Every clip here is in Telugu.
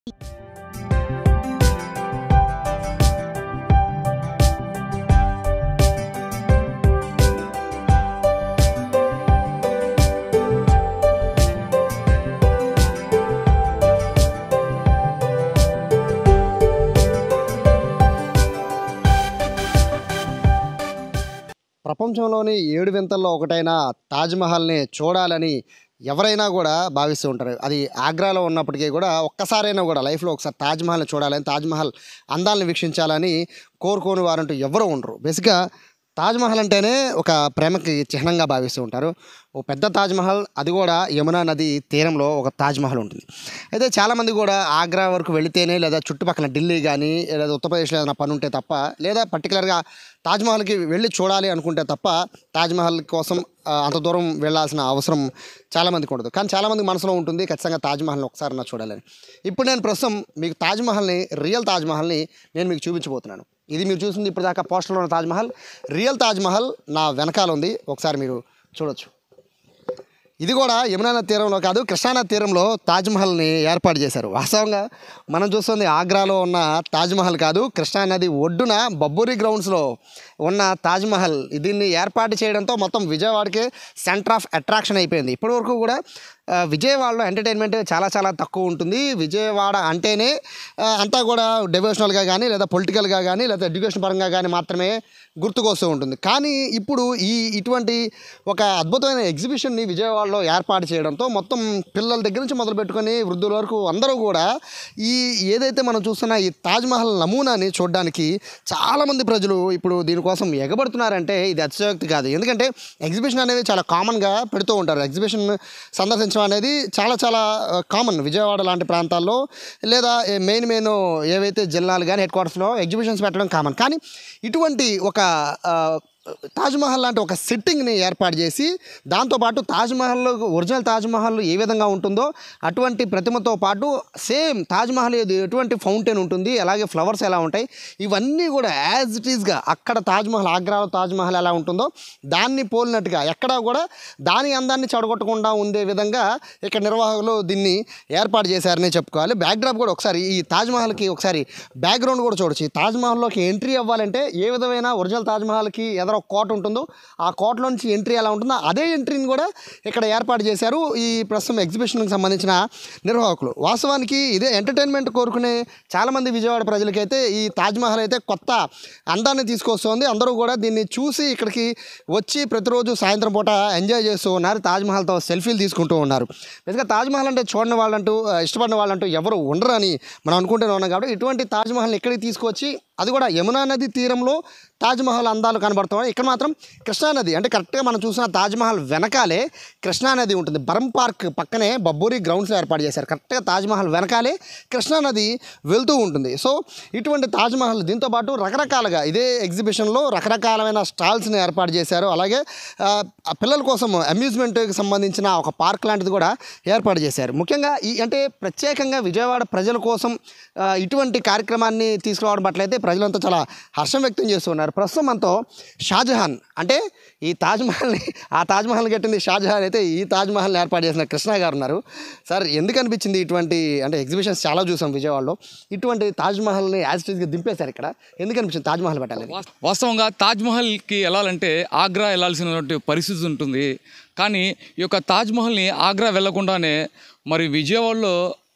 ప్రపంచంలోని 7 వింతల్లో ఒకటైన తాజ్ మహల్ని చూడాలని ఎవరైనా కూడా భావిస్తూ ఉంటారు. అది ఆగ్రాలో ఉన్నప్పటికీ కూడా ఒక్కసారైనా కూడా లైఫ్లో ఒకసారి తాజ్ మహల్ని చూడాలని, తాజ్ మహల్ అందాలను వీక్షించాలని కోరుకోని వారంటూ ఎవరూ ఉండరు. బేసిక్గా తాజ్ మహల్ అంటేనే ఒక ప్రేమకి చిహ్నంగా భావిస్తూ ఉంటారు. ఓ పెద్ద తాజ్ మహల్, అది కూడా యమునా నది తీరంలో ఒక తాజ్ మహల్ ఉంటుంది. అయితే చాలామంది కూడా ఆగ్రా వరకు వెళితేనే, లేదా చుట్టుపక్కల ఢిల్లీ కానీ లేదా ఉత్తరప్రదేశ్లో ఏదైనా పని ఉంటే తప్ప, లేదా పర్టికులర్గా తాజ్ మహల్కి వెళ్ళి చూడాలి అనుకుంటే తప్ప తాజ్ మహల్ కోసం అంత దూరం వెళ్ళాల్సిన అవసరం చాలామందికి ఉండదు. కానీ చాలామంది మనసులో ఉంటుంది ఖచ్చితంగా తాజ్ మహల్ని ఒకసారి నా చూడాలని. ఇప్పుడు నేను ప్రస్తుతం మీకు తాజ్ మహల్ని, రియల్ తాజ్ మహల్ని నేను మీకు చూపించబోతున్నాను. ఇది మీరు చూసింది ఇప్పుడు దాకా పోస్టర్లో ఉన్న తాజ్ మహల్. రియల్ తాజ్ మహల్ నా వెనకాల ఉంది, ఒకసారి మీరు చూడొచ్చు. ఇది కూడా యమునా నది తీరంలో కాదు, కృష్ణానది తీరంలో తాజ్ మహల్ని ఏర్పాటు చేశారు. వాస్తవంగా మనం చూస్తుంది ఆగ్రాలో ఉన్న తాజ్ మహల్ కాదు, కృష్ణానది ఒడ్డున బబ్బూరి గ్రౌండ్స్లో ఉన్న తాజ్ మహల్. దీన్ని ఏర్పాటు చేయడంతో మొత్తం విజయవాడకే సెంటర్ ఆఫ్ అట్రాక్షన్ అయిపోయింది. ఇప్పటివరకు కూడా విజయవాడలో ఎంటర్టైన్మెంట్ చాలా చాలా తక్కువ ఉంటుంది. విజయవాడ అంటేనే అంతా కూడా డెవోషనల్గా కానీ, లేదా పొలిటికల్గా కానీ, లేదా ఎడ్యుకేషన్ పరంగా కానీ మాత్రమే గుర్తుకొస్తూ ఉంటుంది. కానీ ఇప్పుడు ఇటువంటి ఒక అద్భుతమైన ఎగ్జిబిషన్ని విజయవాడలో ఏర్పాటు చేయడంతో మొత్తం పిల్లల దగ్గర నుంచి మొదలు పెట్టుకొని వృద్ధుల వరకు అందరూ కూడా ఏదైతే మనం చూస్తున్న ఈ తాజ్ మహల్ నమూనాని చూడడానికి చాలామంది ప్రజలు ఇప్పుడు దీనికోసం ఎగబడుతున్నారంటే ఇది అతిశయోక్తి కాదు. ఎందుకంటే ఎగ్జిబిషన్ అనేది చాలా కామన్గా పెడుతూ ఉంటారు. ఎగ్జిబిషన్ సందర్శించడం అనేది చాలా చాలా కామన్ విజయవాడ లాంటి ప్రాంతాల్లో, లేదా మెయిన్ ఏవైతే జిల్లాలు కానీ హెడ్ క్వార్టర్స్లో ఎగ్జిబిషన్స్ పెట్టడం కామన్. కానీ ఇటువంటి ఒక తాజ్ మహల్ లాంటి ఒక సెట్టింగ్ని ఏర్పాటు చేసి, దాంతోపాటు తాజ్ మహల్, ఒరిజినల్ తాజ్ మహల్ ఏ విధంగా ఉంటుందో అటువంటి ప్రతిమతో పాటు సేమ్ తాజ్ మహల్ ఎటువంటి ఫౌంటైన్ ఉంటుంది, అలాగే ఫ్లవర్స్ ఎలా ఉంటాయి, ఇవన్నీ కూడా యాజ్ ఇట్ ఈస్గా అక్కడ తాజ్ మహల్, ఆగ్రాలో తాజ్ మహల్ ఎలా ఉంటుందో దాన్ని పోలినట్టుగా ఎక్కడా కూడా దాని అందాన్ని చెడగొట్టకుండా ఉండే విధంగా ఇక్కడ నిర్వాహకులు దీన్ని ఏర్పాటు చేశారని చెప్పుకోవాలి. బ్యాక్డ్రాప్ కూడా ఒకసారి ఈ తాజ్ మహల్కి ఒకసారి బ్యాక్గ్రౌండ్ కూడా చూడొచ్చు. ఈ తాజ్ మహల్లోకి ఎంట్రీ అవ్వాలంటే ఏ విధమైన ఒరిజినల్ తాజ్ మహల్కి ఒక కోట ఉంటుందో ఆ కోటలో నుంచి ఎంట్రీ ఎలా ఉంటుందో అదే ఎంట్రీని కూడా ఇక్కడ ఏర్పాటు చేశారు ఈ ప్రస్తుతం ఎగ్జిబిషన్కి సంబంధించిన నిర్వాహకులు. వాస్తవానికి ఇదే ఎంటర్టైన్మెంట్ కోరుకునే చాలామంది విజయవాడ ప్రజలకైతే ఈ తాజ్ మహల్ అయితే కొత్త అందాన్ని తీసుకొస్తుంది. అందరూ కూడా దీన్ని చూసి ఇక్కడికి వచ్చి ప్రతిరోజు సాయంత్రం పూట ఎంజాయ్ చేస్తూ ఉన్నారు. తాజ్ మహల్తో సెల్ఫీలు తీసుకుంటూ ఉన్నారు. బేసిక్గా తాజ్ మహల్ అంటే చూడని వాళ్ళంటూ, ఇష్టపడిన వాళ్ళంటూ ఎవరు ఉండరు అని మనం అనుకుంటూనే ఉన్నాం. కాబట్టి ఇటువంటి తాజ్ మహల్ని ఇక్కడికి తీసుకొచ్చి, అది కూడా యమునా నది తీరంలో తాజ్ మహల్ అందాలు కనబడుతున్నాయి. ఇక్కడ మాత్రం కృష్ణానది, అంటే కరెక్ట్గా మనం చూసిన తాజ్ మహల్ వెనకాలే కృష్ణానది ఉంటుంది. బరం పార్క్ పక్కనే బబ్బూరి గ్రౌండ్స్లో ఏర్పాటు చేశారు. కరెక్ట్గా తాజ్ మహల్ వెనకాలే కృష్ణానది వెళ్తూ ఉంటుంది. సో ఇటువంటి తాజ్ మహల్, దీంతోపాటు రకరకాలుగా ఇదే ఎగ్జిబిషన్లో రకరకాలమైన స్టాల్స్ని ఏర్పాటు చేశారు. అలాగే పిల్లల కోసం అమ్యూజ్మెంట్కి సంబంధించిన ఒక పార్క్ లాంటిది కూడా ఏర్పాటు చేశారు. ముఖ్యంగా అంటే ప్రత్యేకంగా విజయవాడ ప్రజల కోసం ఇటువంటి కార్యక్రమాన్ని తీసుకురావడం పట్ల అయితే ప్రజలంతా చాలా హర్షం వ్యక్తం చేస్తున్నారు. ప్రస్తుతం మనతో షాజహాన్, అంటే ఈ తాజ్ మహల్ని, ఆ తాజ్ మహల్ కట్టింది షాజహాన్ అయితే ఈ తాజ్ మహల్ని ఏర్పాటు చేసిన కృష్ణ గారు ఉన్నారు. సార్, ఎందుకు అనిపించింది ఇటువంటి, అంటే ఎగ్జిబిషన్స్ చాలా చూసాం విజయవాడలో, ఇటువంటి తాజ్ మహల్ని యాజ్ ఇట్ ఈస్గా దింపేశారు ఇక్కడ, ఎందుకు అనిపించింది తాజ్ మహల్ పెట్టాలి? వాస్తవంగా తాజ్ మహల్కి వెళ్ళాలంటే ఆగ్రా వెళ్ళాల్సినటువంటి పరిస్థితి ఉంటుంది. కానీ ఈ యొక్క తాజ్ మహల్ని ఆగ్రా వెళ్లకుండానే మరి విజయవాడలో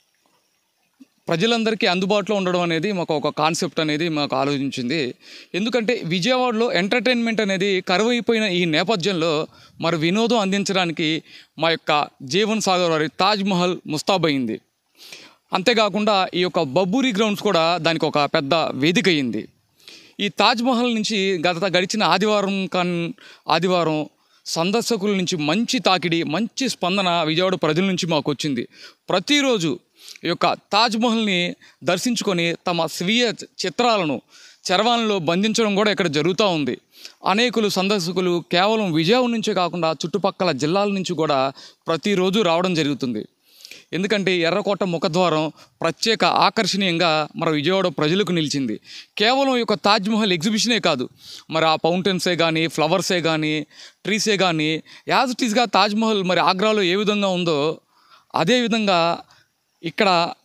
ప్రజలందరికీ అందుబాటులో ఉండడం అనేది మాకు ఒక కాన్సెప్ట్ అనేది మాకు ఆలోచించింది. ఎందుకంటే విజయవాడలో ఎంటర్టైన్మెంట్ అనేది కరువైపోయిన ఈ నేపథ్యంలో మరి వినోదం అందించడానికి మా యొక్క జీవన్ సాగర్ వారి తాజ్ మహల్ ముస్తాబయింది. అంతేకాకుండా ఈ యొక్క బబ్బూరి గ్రౌండ్స్ కూడా దానికి ఒక పెద్ద వేదిక అయింది. ఈ తాజ్ మహల్ నుంచి గడిచిన ఆదివారం సందర్శకుల నుంచి మంచి తాకిడి, మంచి స్పందన విజయవాడ ప్రజల నుంచి మాకు వచ్చింది. ప్రతిరోజు ఈ యొక్క తాజ్ మహల్ని దర్శించుకొని తమ స్వీయ చిత్రాలను చరవాణిలో బంధించడం కూడా ఇక్కడ జరుగుతూ ఉంది. అనేకులు సందర్శకులు కేవలం విజయవాడ నుంచే కాకుండా చుట్టుపక్కల జిల్లాల నుంచి కూడా ప్రతిరోజు రావడం జరుగుతుంది. ఎందుకంటే ఎర్రకోట ముఖద్వారం ప్రత్యేక ఆకర్షణీయంగా మన విజయవాడ ప్రజలకు నిలిచింది. కేవలం ఈ యొక్క తాజ్ మహల్ ఎగ్జిబిషనే కాదు, మరి ఆ ఫౌంటైన్సే కానీ, ఫ్లవర్సే కానీ, ట్రీసే కానీ, యాజ్ ఇట్ ఈస్గా తాజ్ మహల్ మరి ఆగ్రాలో ఏ విధంగా ఉందో అదేవిధంగా ఇక్కడ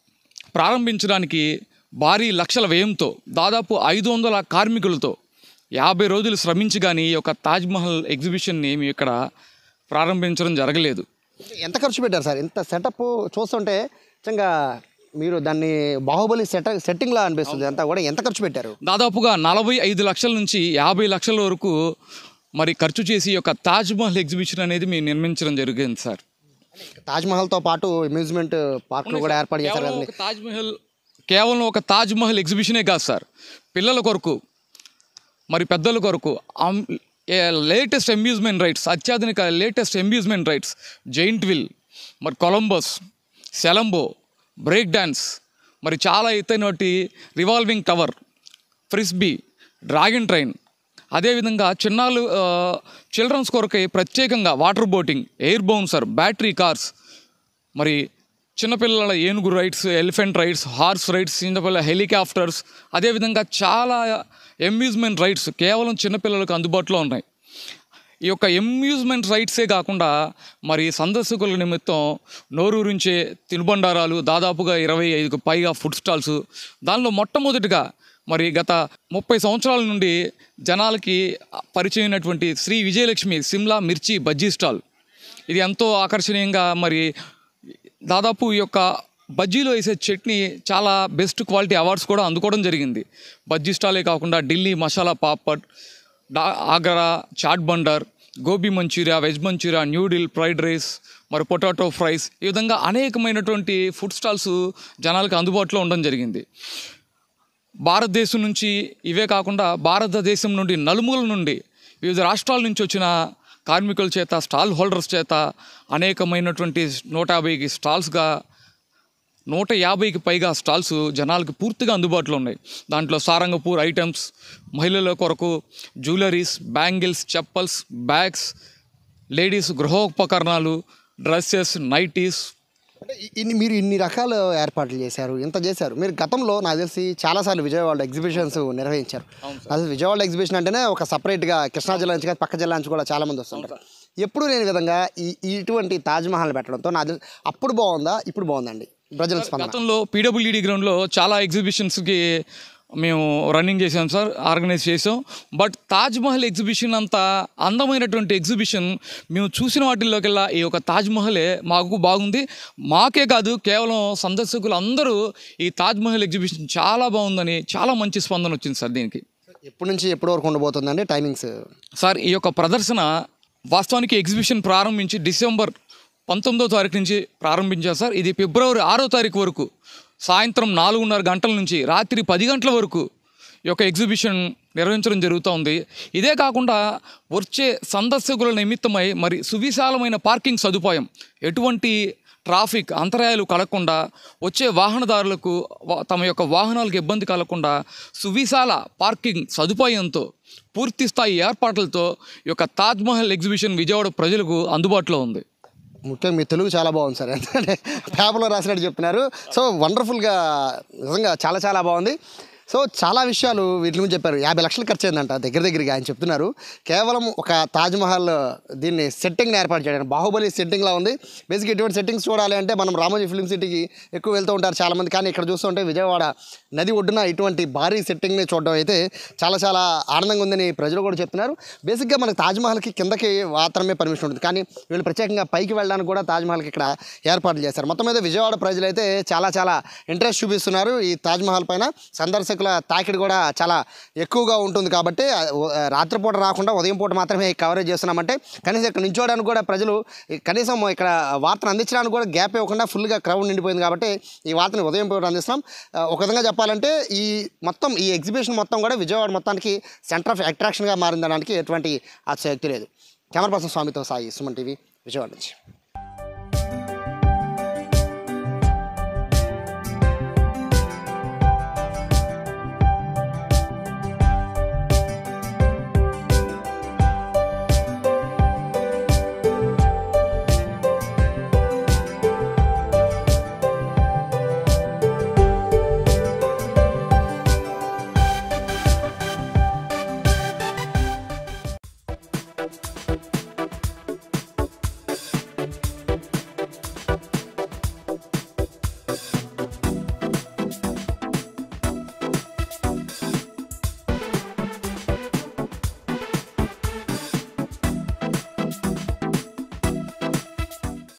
ప్రారంభించడానికి భారీ లక్షల వ్యయంతో దాదాపు 500 కార్మికులతో 50 రోజులు శ్రమించి కానీ ఈ యొక్క తాజ్మహల్ ఎగ్జిబిషన్ని మేము ఇక్కడ ప్రారంభించడం జరగలేదు. ఎంత ఖర్చు పెట్టారు సార్? ఇంత సెటప్ చూస్తుంటే నిజంగా మీరు దాన్ని బాహుబలి సెట్టింగ్లా అనిపిస్తుంది. అంతా కూడా ఎంత ఖర్చు పెట్టారు? దాదాపుగా 45 లక్షల నుంచి 50 లక్షల వరకు మరి ఖర్చు చేసి ఈ యొక్క తాజ్మహల్ ఎగ్జిబిషన్ అనేది మేము నిర్మించడం జరిగింది సార్. తాజ్మహల్తో పాటు అమ్యూజ్మెంట్ పార్కులు కూడా ఏర్పాటు చేశారు కదండి. కేవలం ఒక తాజ్మహల్ ఎగ్జిబిషనే కాదు సార్, పిల్లల కొరకు మరి పెద్దల కొరకు లేటెస్ట్ అమ్యూజ్మెంట్ రైడ్స్, అత్యాధునిక latest amusement rides, giant wheel, మరి కొలంబస్, సెలంబో, బ్రేక్ డ్యాన్స్, మరి చాలా ఎత్తైనటి revolving tower, Frisbee, dragon train, అదేవిధంగా చిల్డ్రన్స్ కొరకై ప్రత్యేకంగా water boating, air bouncer, battery cars, మరి చిన్నపిల్లల ఏనుగు rides, elephant rides, horse rides, చిన్నపిల్లల హెలికాప్టర్స్, అదేవిధంగా చాలా అమ్యూజ్మెంట్ రైడ్స్ కేవలం చిన్నపిల్లలకు అందుబాటులో ఉన్నాయి. ఈ యొక్క అమ్యూజ్మెంట్ రైడ్సే కాకుండా మరి సందర్శకుల నిమిత్తం నోరూరించే తినుబండారాలు, దాదాపుగా 25కు పైగా ఫుడ్ స్టాల్స్, దానిలో మొట్టమొదటిగా మరి గత 30 సంవత్సరాల నుండి జనాలకి పరిచయమైనటువంటి శ్రీ విజయలక్ష్మి సిమ్లా మిర్చి బజ్జీ స్టాల్. ఇది ఎంతో ఆకర్షణీయంగా మరి దాదాపు ఈ యొక్క బజ్జీలో వేసే చట్నీ చాలా బెస్ట్ క్వాలిటీ అవార్డ్స్ కూడా అందుకోవడం జరిగింది. బజ్జీ స్టాలే కాకుండా ఢిల్లీ మసాలా పాపడ్, ఆగ్రా చాట్ బండర్, gobi Manchuria, veg Manchuria, noodle, fried rice, మరి పొటాటో ఫ్రైస్, ఈ విధంగా అనేకమైనటువంటి ఫుడ్ స్టాల్స్ జనాలకు అందుబాటులో ఉండడం జరిగింది. భారతదేశం నుంచి ఇవే కాకుండా భారతదేశం నుండి నలుమూల నుండి వివిధ రాష్ట్రాల నుంచి వచ్చిన కార్మికుల చేత, స్టాల్ హోల్డర్స్ చేత అనేకమైనటువంటి 150కి స్టాల్స్గా 150కి పైగా స్టాల్స్ జనాలకు పూర్తిగా అందుబాటులో ఉన్నాయి. దాంట్లో సారంగపూర్ ఐటమ్స్, మహిళల కొరకు jewelleries, bangles, chappals, bags, ladies గృహోపకరణాలు, డ్రెస్సెస్, నైటీస్. అంటే మీరు ఇన్ని రకాల ఏర్పాట్లు చేశారు, ఇంత చేశారు. మీరు గతంలో నాకు తెలిసి చాలాసార్లు విజయవాడ ఎగ్జిబిషన్స్ నిర్వహించారు. అసలు విజయవాడ ఎగ్జిబిషన్ అంటేనే ఒక సపరేట్గా కృష్ణా జిల్లా నుంచి కాదు, పక్క జిల్లా నుంచి కూడా చాలామంది వస్తుంటారు. ఎప్పుడు లేని విధంగా ఇటువంటి తాజ్మహల్ పెట్టడంతో నాకు తెలిసి అప్పుడు బాగుందా, ఇప్పుడు బాగుందండి ప్రజల స్పందన? గతంలో పీడబ్ల్యూడీ గ్రౌండ్లో చాలా ఎగ్జిబిషన్స్కి మేము రన్నింగ్ చేసాం సార్, ఆర్గనైజ్ చేసాం. బట్ తాజ్మహల్ ఎగ్జిబిషన్ అంత అందమైనటువంటి ఎగ్జిబిషన్ మేము చూసిన వాటిల్లోకెల్లా ఈ యొక్క తాజ్మహలే మాకు బాగుంది. మాకే కాదు, కేవలం సందర్శకులు అందరూ ఈ తాజ్మహల్ ఎగ్జిబిషన్ చాలా బాగుందని చాలా మంచి స్పందన వచ్చింది సార్. దీనికి ఎప్పటి నుంచి ఎప్పటి వరకు ఉండబోతుందండి టైమింగ్స్? సార్ ఈ యొక్క ప్రదర్శన వాస్తవానికి ఎగ్జిబిషన్ ప్రారంభించి డిసెంబర్ 19వ తారీఖు నుంచి ప్రారంభించారు సార్. ఇది ఫిబ్రవరి 6వ తారీఖు వరకు సాయంత్రం 4:30 గంటల నుంచి రాత్రి 10 గంటల వరకు ఈ యొక్క ఎగ్జిబిషన్ నిర్వహించడం జరుగుతూ ఉంది. ఇదే కాకుండా వచ్చే సందర్శకుల నిమిత్తమై మరి సువిశాలమైన పార్కింగ్ సదుపాయం, ఎటువంటి ట్రాఫిక్ అంతరాయాలు కలగకుండా, వచ్చే వాహనదారులకు తమ యొక్క వాహనాలకు ఇబ్బంది కలగకుండా సువిశాల పార్కింగ్ సదుపాయంతో, పూర్తి స్థాయి ఏర్పాట్లతో ఈ యొక్క తాజ్మహల్ ఎగ్జిబిషన్ విజయవాడ ప్రజలకు అందుబాటులో ఉంది. ముఖ్యంగా మీ తెలుగు చాలా బాగుంది సార్, ఎందుకంటే పేపర్లో రాసినట్టు చెప్తున్నారు. సో వండర్ఫుల్గా, నిజంగా చాలా చాలా బాగుంది. సో చాలా విషయాలు వీటి గురించి చెప్పారు. 50 లక్షలు ఖర్చు అయిందంట దగ్గరగా ఆయన చెప్తున్నారు. కేవలం ఒక తాజ్మహల్ దీన్ని సెట్టింగ్ని ఏర్పాటు చేయడానికి, బాహుబలి సెట్టింగ్లా ఉంది. బేసిక్గా ఇటువంటి సెట్టింగ్స్ చూడాలి అంటే మనం రామోజీ ఫిల్మ్ సిటీకి ఎక్కువ వెళ్తూ ఉంటారు చాలామంది. కానీ ఇక్కడ చూస్తుంటే విజయవాడ నది ఒడ్డున ఇటువంటి భారీ సెట్టింగ్ని చూడడం అయితే చాలా చాలా ఆనందంగా ఉందని ప్రజలు కూడా చెప్తున్నారు. బేసిక్గా మనకు తాజ్మహల్కి కిందకి మాత్రమే పర్మిషన్ ఉంటుంది, కానీ వీళ్ళు ప్రత్యేకంగా పైకి వెళ్ళడానికి కూడా తాజ్మహల్కి ఇక్కడ ఏర్పాట్లు చేశారు. మొత్తం మీద విజయవాడ ప్రజలు అయితే చాలా చాలా ఇంట్రెస్ట్ చూపిస్తున్నారు ఈ తాజ్మహల్ పైన. సందర్శకుల తాకిడి కూడా చాలా ఎక్కువగా ఉంటుంది కాబట్టి రాత్రిపూట రాకుండా ఉదయం పూట మాత్రమే కవరేజ్ చేస్తున్నామంటే కనీసం ఇక్కడ నించోడానికి కూడా ప్రజలు, కనీసం ఇక్కడ వార్తను అందించడానికి కూడా గ్యాప్ ఇవ్వకుండా ఫుల్గా క్రౌడ్ నిండిపోయింది కాబట్టి ఈ వార్తను ఉదయం పూట అందిస్తున్నాం. ఒక విధంగా చెప్పాలంటే ఈ ఎగ్జిబిషన్ మొత్తం కూడా విజయవాడ మొత్తానికి సెంటర్ ఆఫ్ అట్రాక్షన్గా మారిందనడానికి ఎటువంటి అతిశయోక్తి లేదు. కెమెరా పర్సన్ స్వామితో సాయి, సుమన్ టీవీ, విజయవాడ నుంచి.